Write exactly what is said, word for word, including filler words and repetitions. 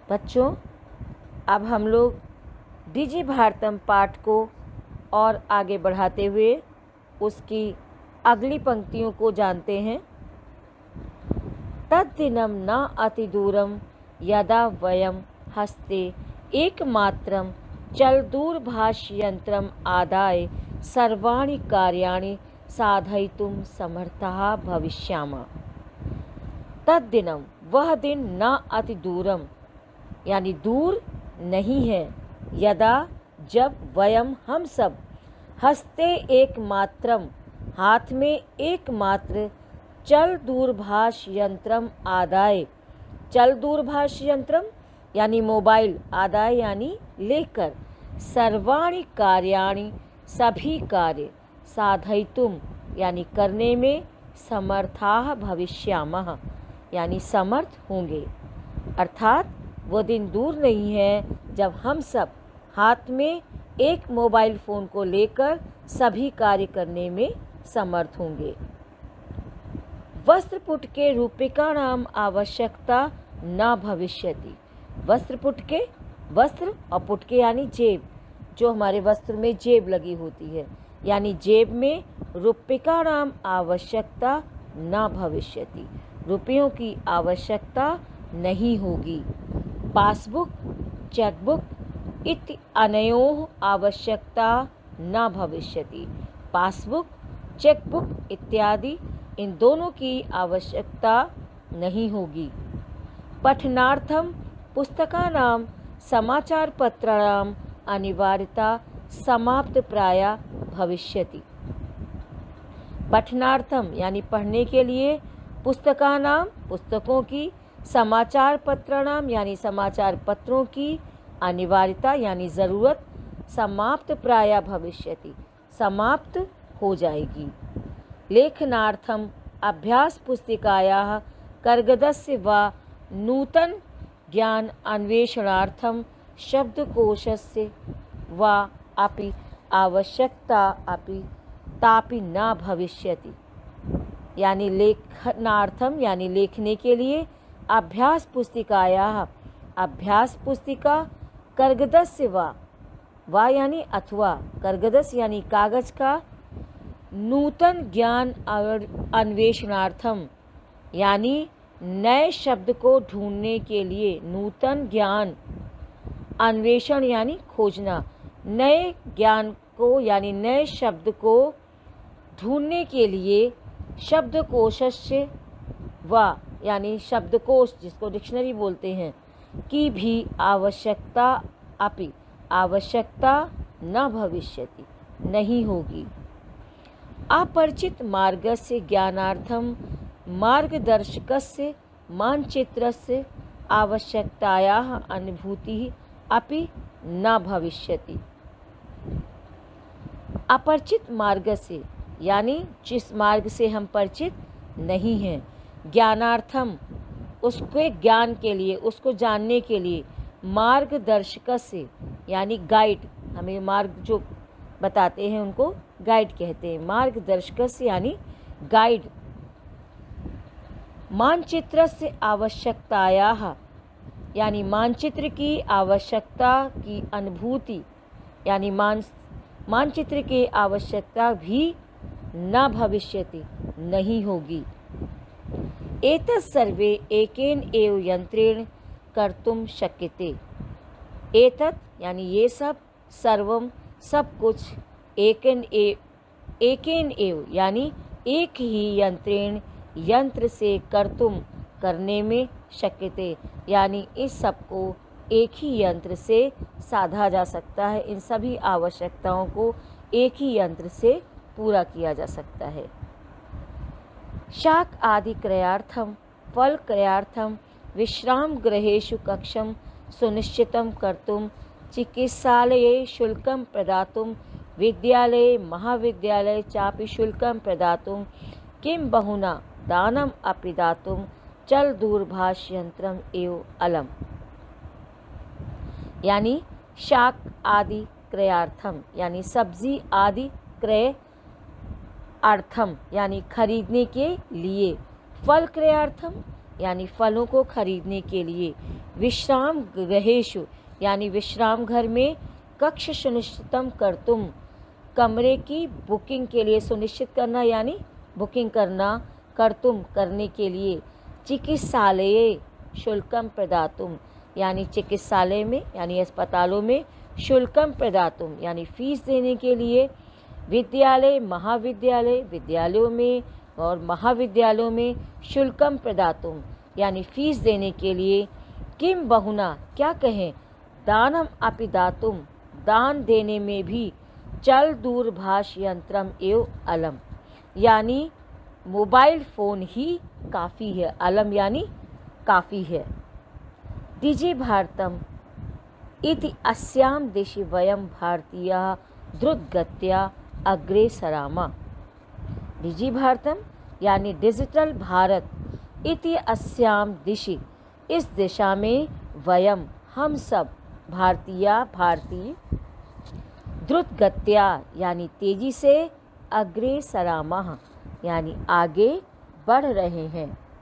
बच्चों, अब हम लोग डिजि भारतम पाठ को और आगे बढ़ाते हुए उसकी अगली पंक्तियों को जानते हैं। तद्दिनं न अतिदूरं यदा वयं हस्ते एकमात्रं चलदूरभाषयन्त्रम् आदाय सर्वाणि कार्याणि साधयितुं समर्थाः भविष्यामः। तद्दिनं, वह दिन, न अतिदूरम यानी दूर नहीं है, यदा जब, वयम हम सब, हस्ते एकमात्रम हाथ में एकमात्र, चल दूरभाष यंत्रम आदाय, चल दूरभाष यंत्रम यानी मोबाइल, आदाय यानी लेकर, सर्वाणि कार्याणि सभी कार्य, साधयितुम यानी करने में, समर्थाः भविष्यामः यानी समर्थ होंगे। अर्थात वो दिन दूर नहीं है जब हम सब हाथ में एक मोबाइल फ़ोन को लेकर सभी कार्य करने में समर्थ होंगे। वस्त्रपुट के रूपिकाणाम आवश्यकता न भविष्यति। वस्त्रपुट के, वस्त्र और पुटके यानी जेब, जो हमारे वस्त्र में जेब लगी होती है, यानी जेब में रूपिकाणाम आवश्यकता न भविष्यति, रुपयों की आवश्यकता नहीं होगी। पासबुक, चेकबुक इति अनयोः आवश्यकता न भविष्यति। पासबुक, चेकबुक इत्यादि इन दोनों की आवश्यकता नहीं होगी। पठनार्थम पुस्तकानां समाचार पत्राणां अनिवार्यता समाप्त प्राया भविष्यति। पठनार्थम यानी पढ़ने के लिए, पुस्तकानां पुस्तकों की, समाचार पत्राणाम यानी समाचार पत्रों की, अनिवार्यता यानी ज़रूरत, समाप्त प्राया भविष्यति समाप्त हो जाएगी। लेखनार्थम अभ्यास पुस्तिकायाः कर्गदस्य वा नूतन ज्ञान अन्वेषणार्थम शब्दकोशस्य वा अपि आवश्यकता अपि तापि न भविष्यति। यानी लेखनार्थम यानी लेखने के लिए, अभ्यास पुस्तिकायाः अभ्यास पुस्तिका, कर्गदस्य वा, वा यानी अथवा, कर्गदस यानी कागज का, नूतन ज्ञान अन्वेषणार्थम यानी नए शब्द को ढूंढने के लिए, नूतन ज्ञान, अन्वेषण यानी खोजना, नए ज्ञान को यानी नए शब्द को ढूंढने के लिए, शब्दकोशस्य वा यानी शब्दकोश जिसको डिक्शनरी बोलते हैं, की भी आवश्यकता अपि आवश्यकता न भविष्यति नहीं होगी। अपरिचित मार्गस्य ज्ञानार्थम मार्गदर्शकस्य मानचित्रस्य आवश्यकतायाः अनुभूतिः अपि न भविष्यति। अपरिचित मार्ग से यानी जिस मार्ग से हम परिचित नहीं हैं, ज्ञानार्थम उसके ज्ञान के लिए, उसको जानने के लिए, मार्गदर्शक से यानी गाइड, हमें मार्ग जो बताते हैं उनको गाइड कहते हैं, मार्गदर्शक से यानी गाइड, मानचित्र से आवश्यकतायाः यानी मानचित्र की आवश्यकता की अनुभूति यानी मान मानचित्र की आवश्यकता भी न भविष्यति नहीं होगी। एतत् सर्वे एकेन एव यंत्रेण कर्तुम शक्यते। एतत् यानी ये सब, सर्वम सब कुछ, एकेन एव एकेन एव यानी एक ही यंत्रेण यंत्र से, कर्तुम करने में, शक्यते यानी इस सब को एक ही यंत्र से साधा जा सकता है। इन सभी आवश्यकताओं को एक ही यंत्र से पूरा किया जा सकता है। शाक आदि क्रयार्थम, फल क्रयार्थम, विश्राम गृहेषु कक्षम सुनिश्चितं कर्तुम, चिकित्सालये शुल्कं प्रदातुं, विद्यालये महाविद्यालये चापि शुल्कं प्रदातुं, किं बहुना दानम अपि दातुं चल दूरभाष यंत्रम एव अलम। यानी शाक आदि क्रयार्थम यानी सब्जी आदि क्रय अर्थम यानी खरीदने के लिए, फल क्रयार्थम यानी फलों को खरीदने के लिए, विश्राम गृहेषु यानी विश्राम घर में, कक्ष सुनिश्चितम कर्तुम कमरे की बुकिंग के लिए, सुनिश्चित करना यानी बुकिंग करना, कर्तुम करने के लिए, चिकित्सालये शुल्कम प्रदातुम यानी चिकित्सालय में यानी अस्पतालों में, शुल्कम प्रदातुम यानी फीस देने के लिए, विद्यालय महाविद्यालय विद्यालयों में और महाविद्यालयों में, शुल्कम प्रदातुम यानी फीस देने के लिए, किम बहुना क्या कहें, दानम अपि दातुम दान देने में भी, चल दूरभाष यंत्रम एव अलम यानी मोबाइल फ़ोन ही काफ़ी है, अलम यानी काफ़ी है। दिजि भारतम इति अस्याम दिशि वयम भारतीयाः द्रुतगत्या अग्रे सरामा। डिजि भारतम यानी डिजिटल भारत, इति अस्याम दिशि इस दिशा में, वयम हम सब, भारतीय भारतीय, द्रुतगत्या यानी तेजी से, अग्रे सरामः यानी आगे बढ़ रहे हैं।